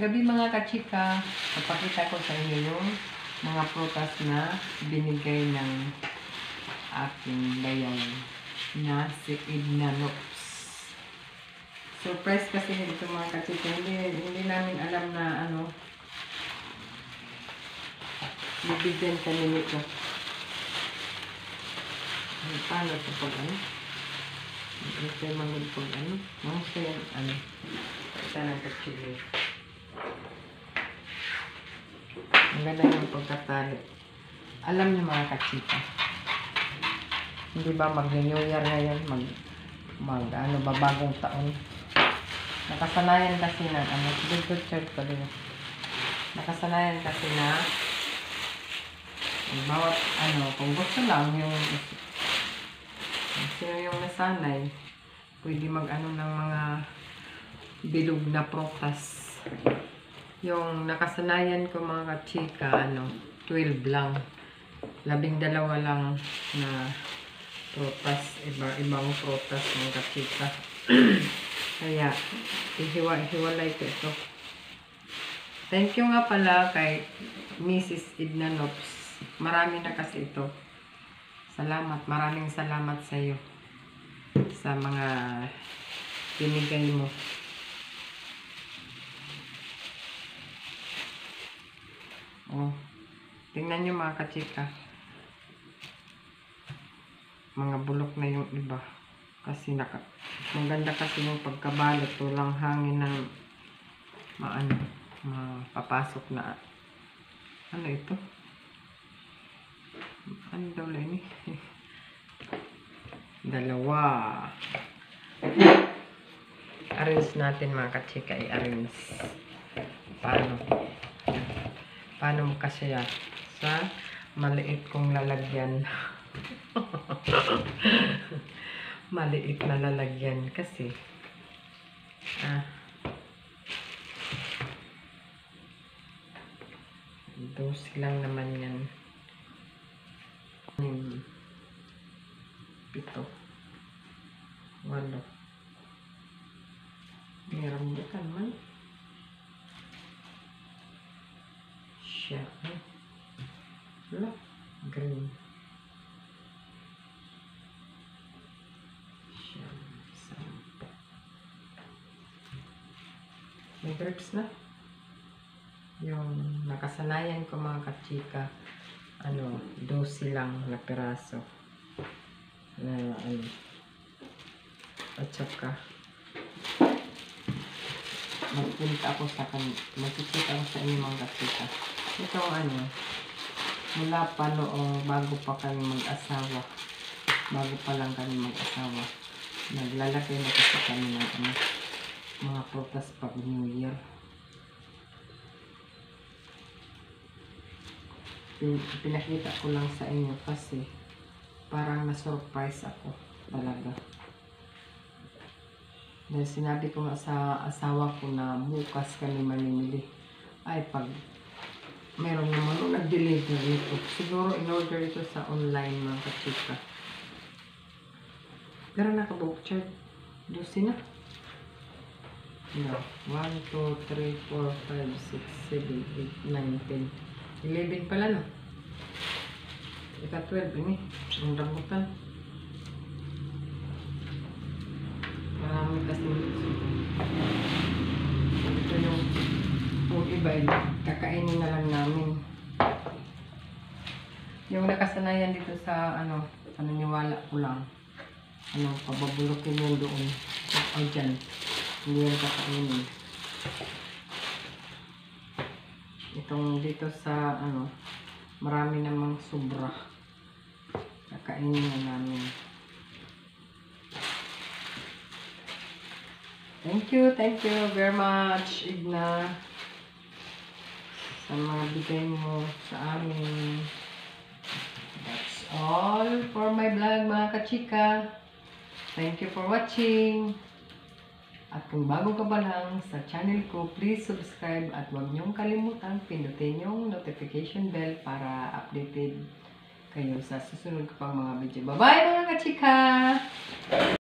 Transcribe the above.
gabi mga kachika, papakita ko sa inyo yung mga prutas na binigay ng aking bayan na si Edna Lopes. Surprise kasi dito mga kachika, hindi namin alam na bibigyan kami nito. Paano ito pag ito yung mga pag mga yan ito ng kachili. Ang ganda ng pagkatali. Alam niyo mga kachika, hindi ba mag-New Year ngayon, babagong taon. Nakasanayan kasi na good church pa din. Nakasanayan kasi na bawat kung gusto lang yung sino yung nasanay, pwede ng mga bilog na prutas. Yung nakasanayan ko mga kachika, 12 lang. 12 lang na prutas, ibang prutas mga kachika. Kaya, ihiwa-hiwalay ko ito. Thank you nga pala kay Mrs. Edna Lopes. Marami na kasi ito. Salamat, maraming salamat sa iyo sa mga binigay mo. Tingnan nyo mga kachika. Mga bulok na yung iba. Kasi maganda kasi yung pagkabalot. Walang hangin na mapapasok na. Ano ito? Ano daw lang ini? Dalawa. Arrange natin mga kachika. I-arrange. Paano mo kasi sa maliit kong lalagyan. Maliit na lalagyan kasi dos lang naman yan. 7, 8, meron bukan man siya green siya 10. May grapes na yung nakasanayan ko mga kachika, 12 lang na piraso na at saka magkikita ako sa inyo mga kachika. Ito mula pa noong bago pa kami mag-asawa, naglalagay na kasi kami ng mga prutas pag New Year. Pinakita ko lang sa inyo kasi parang na-surprise ako talaga. Dahil sinabi ko nga sa asawa ko na bukas kami mamimili. Ay, pag meron naman nag-deliver ito. Siguro in-order ito sa online mga kachika. Pero nakabook chart. 12 na. 1, 2, 3, 4, 5, 6, 7, 8, 9, 10. 11 pala no. Ika 12 ini. Ang rambutan. Marami kasi ito yung iba kakainin na lang namin. Yung nakasanayan dito sa paniniwala ko lang. Pababulokin yun doon. O dyan. Hindi yan kakainin. Itong dito sa marami namang sobra. Kakainin na namin. Thank you very much, Edna, sa mga bigay mo sa amin. That's all for my vlog mga kachika. Thank you for watching. At kung bago ka pa lang sa channel ko, please subscribe at huwag niyong kalimutan pindutin yung notification bell para updated kayo sa susunod ko pang mga video. Bye-bye mga kachika!